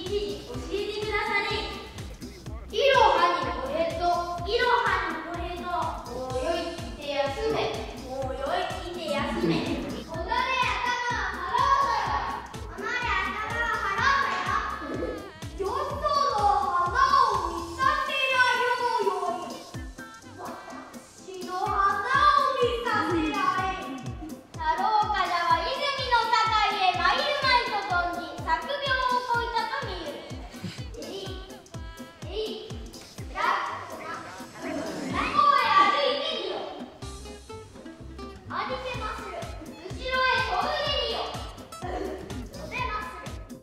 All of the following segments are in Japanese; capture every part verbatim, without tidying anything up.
時教えてくだされ。いろはにごへと、いろはにごへと、もうよいきて休め、もうよいきて休め。おのれ頭を払うぞよ。おのれ頭を払うぞよ。よその花を見させらようより、私の花を見させられ。太郎冠者は泉の境へ参るまいと存じ、作病をこいたと見る。えい、えい、やっとな。向こうへ歩いてみよ。ありてまする。後ろへ飛んでみよ。飛べまする。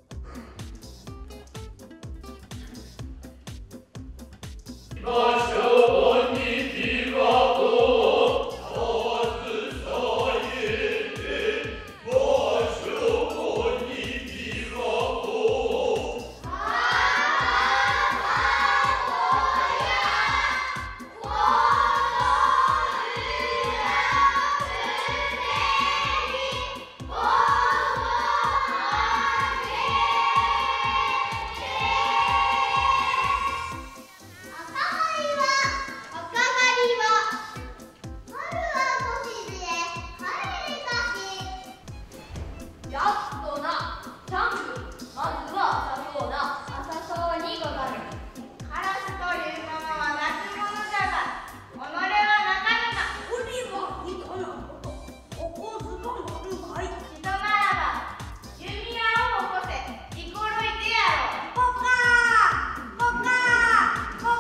やっとな、ジャンプ、まずは朝そうな、朝そうにござる。カラスというものは鳴き物じゃが、己は鳴かぬか。 鬼はいかなこと、おこずばなるまい。 人ならば、弓矢を起こせ、いころいてやろう。 ポカーポカーポカーポカーポカーポカー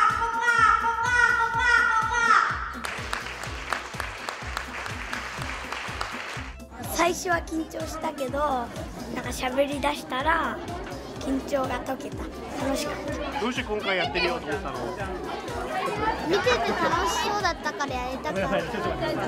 ポカー。最初は緊張したけど、なんか喋り出したら緊張が解けた。楽しかった。 どうして今回やってみようと思ったの？ 見てて楽しそうだったからやりたかった。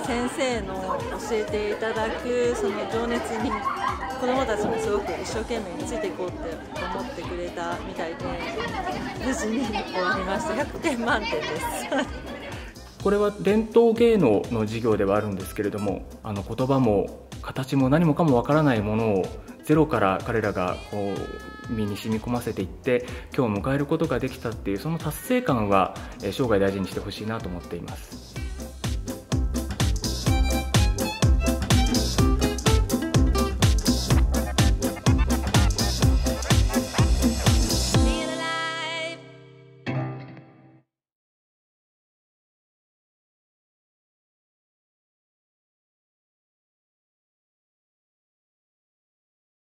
先生の教えていただくその情熱に子どもたちもすごく一生懸命についていこうって思ってくれたみたいで、無事に終わりました。ひゃくてん満点です。 これは伝統芸能の授業ではあるんですけれども、あの言葉も形も何もかもわからないものをゼロから彼らがこう身に染み込ませていって今日を迎えることができたっていうその達成感は生涯大事にしてほしいなと思っています。